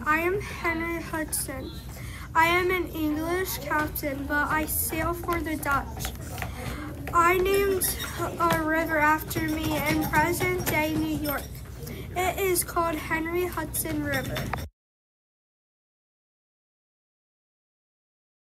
I am Henry Hudson. I am an English captain, but I sail for the Dutch. I named a river after me in present-day New York. It is called Henry Hudson River.